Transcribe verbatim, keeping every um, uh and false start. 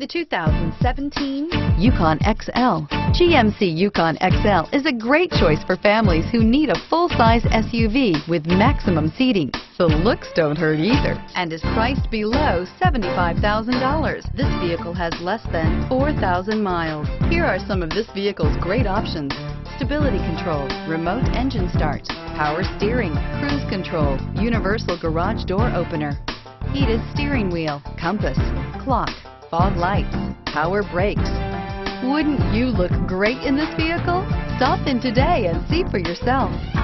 The two thousand seventeen Yukon X L. G M C Yukon X L is a great choice for families who need a full-size S U V with maximum seating. The looks don't hurt either and is priced below seventy-five thousand dollars. This vehicle has less than four thousand miles. Here are some of this vehicle's great options: stability control, remote engine start, power steering, cruise control, universal garage door opener, heated steering wheel, compass, clock, fog lights, power brakes. Wouldn't you look great in this vehicle? Stop in today and see for yourself.